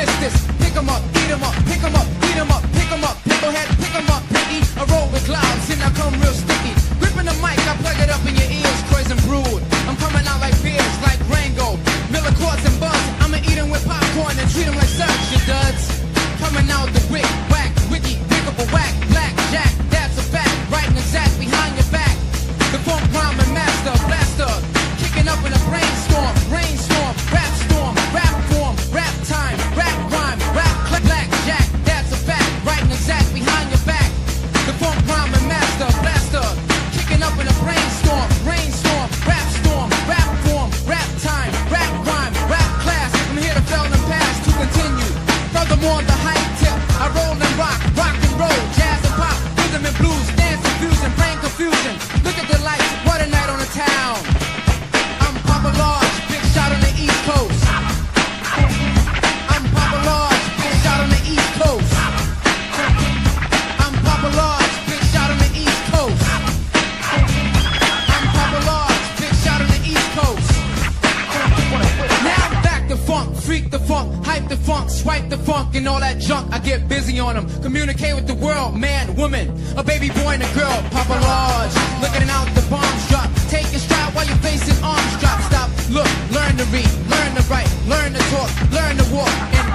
miss this. Pick 'em up, eat 'em up, pick 'em up, eat 'em up, pick 'em up. Picklehead, pick 'em up, piggy. I roll with clouds and I come real sticky. Gripping the mic, I plug it up in your ears, crazy and brood. I'm coming out like beers, like Rango, Miller Quartz and Buzz. I'ma eat 'em with popcorn and treat 'em like such, you duds. Coming out the wick, whack, wiki, pick up a whack, black, jack, that's a fact. Right and exact behind your back. The funk rhyme and master, blaster. Kicking up in a brainstorm, rainstorm, rap storm, rap form, rap time, rap rhyme, rap black, jack, that's a fact. Right and exact behind your back. The funk rhyme and master, blaster. Kicking up in a brainstorm, rainstorm, rap storm, rap form, rap time, rap rhyme, rap class. I'm here to fail and pass to continue. Furthermore, the hype tip, I roll and rock and roll, jazz and pop, rhythm and blues, dance and fusion, brain confusion. Look at the lights, what a night on the town. I'm Papa Large, big shot on the East Coast. I'm Papa Large, big shot on the East Coast. I'm Papa Large, big shot on the East Coast. I'm Papa Large, big shot on the East Coast. Now I'm back to funk, freak the funk, hype the funk, swipe the funk and all that junk. I get busy on them, communicate with the world, man, woman, a baby boy and a girl. Papa Large, looking out the bombs drop. Take your stride while you're facing arms drop. Stop, look, learn to read, learn to write, learn to talk, learn to walk, and